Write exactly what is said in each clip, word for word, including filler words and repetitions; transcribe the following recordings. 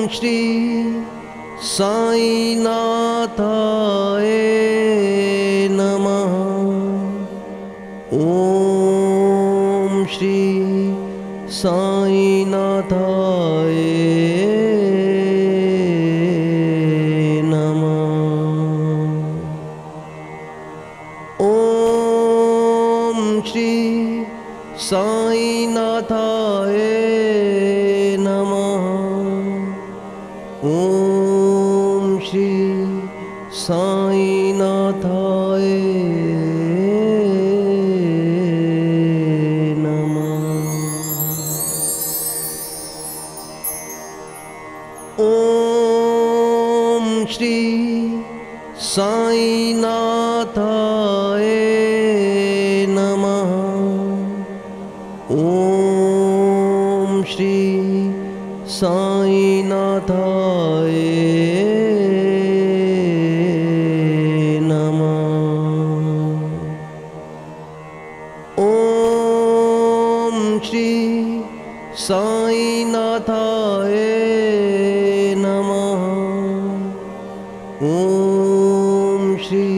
श्री साईनाथाय नमः। ॐ श्री साईनाथाय नमः। ॐ श्री साईनाथाय नमः। ॐ श्री साईनाथाय ॐ श्री साईनाथाय नमः। ॐ श्री साईनाथाय नमः। ॐ श्री साईनाथाय नमः। ॐ श्री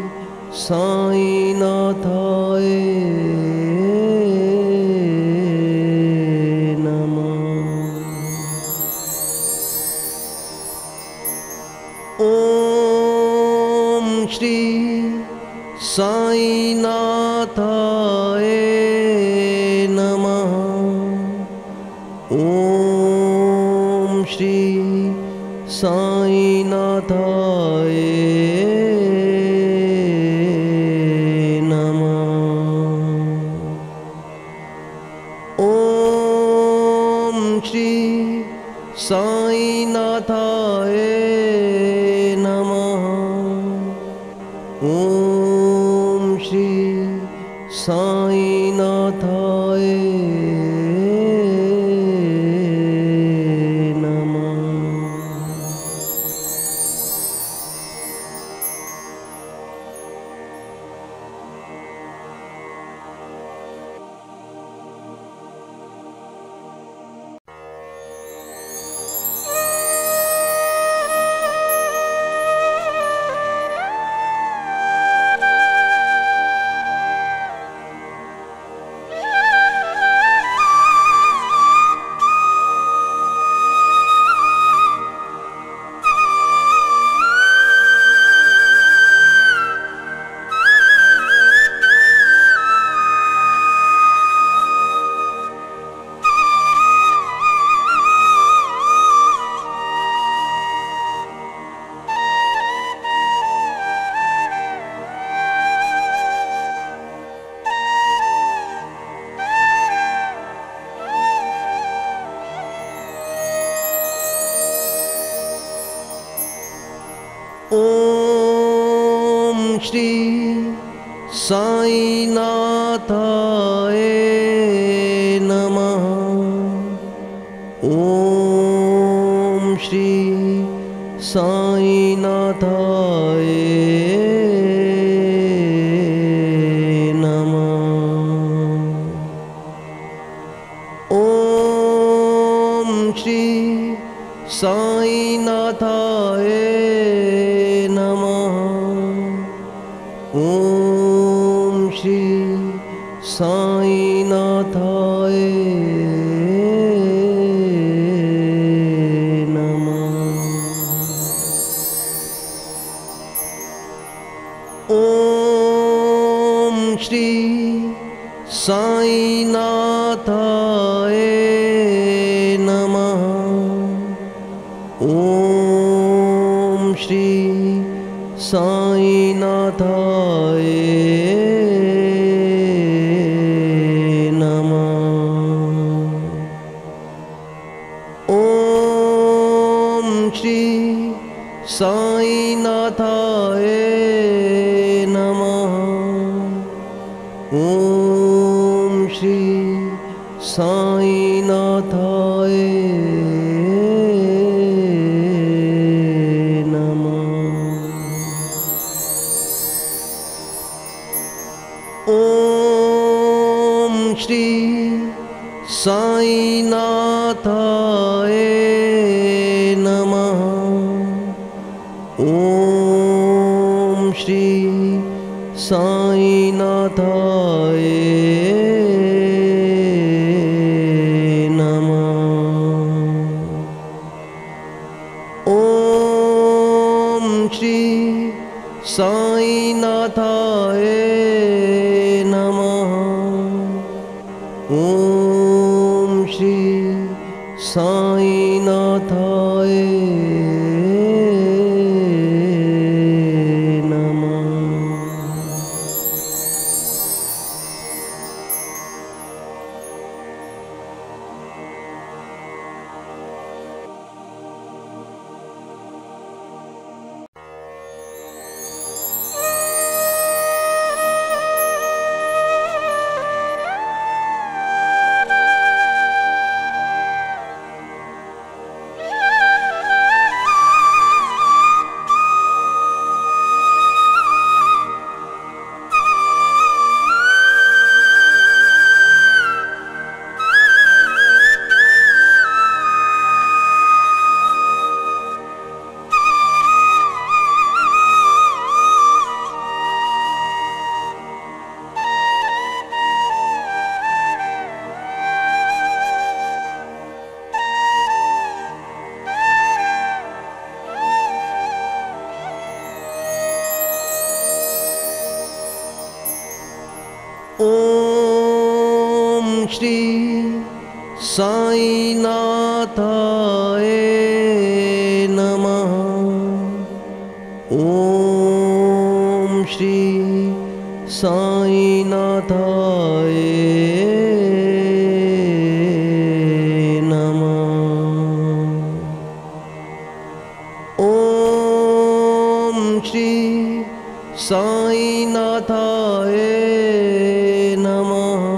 साईनाथाय नमः। ॐ श्री साईनाथाय नमः। ॐ श्री साईनाथाय नमः। ॐ श्री साईनाथाय नमः। ॐ श्री साईनाथाय ॐ श्री साईनाथाय नमः। ॐ श्री साईनाथाय नमः। ॐ श्री साईनाथाय नमः। ॐ श्री साईनाथाय नमः। ॐ श्री साईनाथाय नमः। ॐ श्री साईनाथाय नमः। ॐ श्री साईनाथाय नमः। ॐ श्री साईनाथाय ॐ श्री साईनाथाय नमः। ॐ श्री साईनाथाय नमः। ॐ श्री साईनाथाय नमः। ॐ श्री साईनाथाय नमः। ॐ श्री साईनाथाय नमः। ॐ श्री साईनाथाय नमः। ॐ श्री साईनाथाय नमः।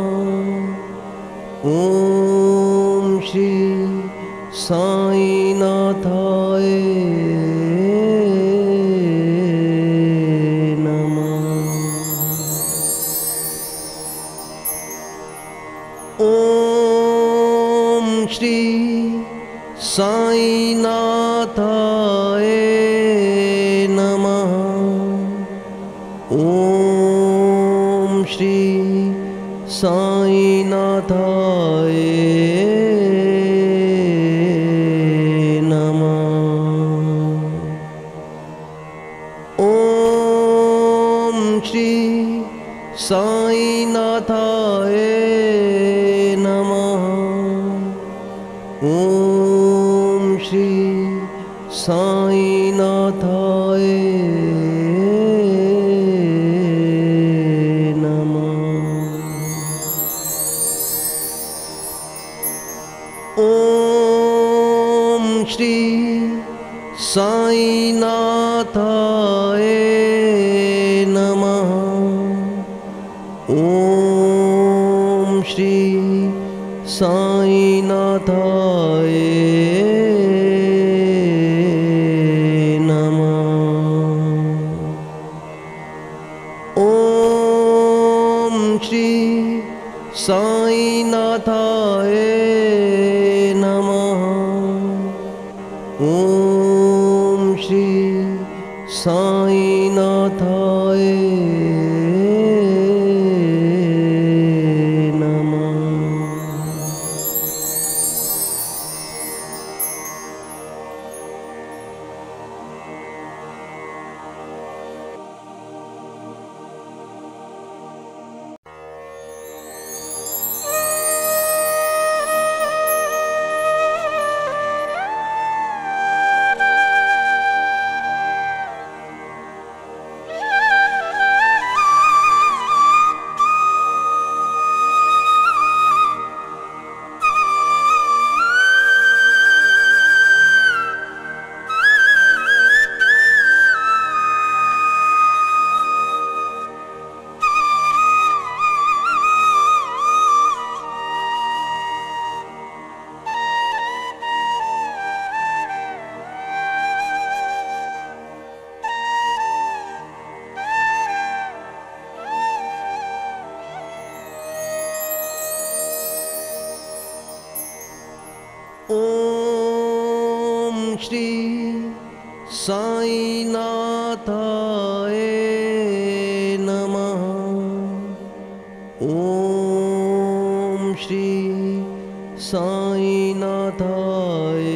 ॐ श्री साईनाथाय नमः। ॐ श्री साईनाथाय नमः। ॐ श्री साईनाथाय नमः। ॐ श्री साईनाथाय नमः। ॐ श्री साईनाथाय ॐ श्री साईनाथाय नमः। ॐ श्री साईनाथाय नमः। ॐ श्री साईनाथाय नमः। ॐ श्री साईनाथाय नमः। श्री साईनाथाय नमः। ॐ श्री साईनाथाय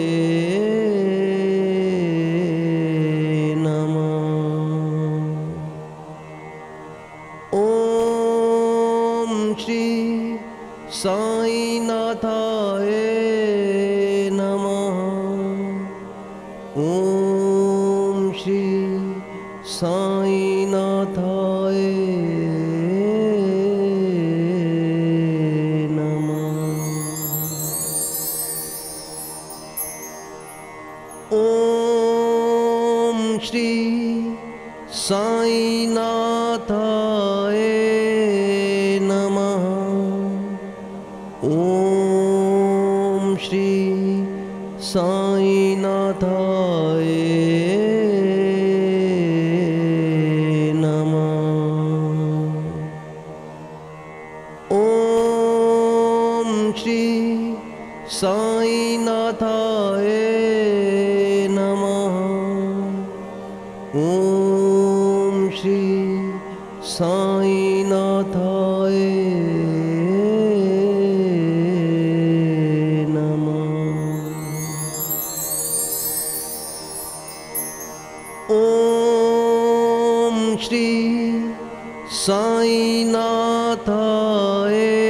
नमः। ॐ श्री साईनाथाय नमः। ॐ श्री साईनाथाय ॐ श्री साईनाथाय नमः। ॐ श्री साईनाथाय नमः। ॐ श्री साईनाथाय नमः। ॐ श्री साईनाथाय नमः। ॐ श्री साईनाथाय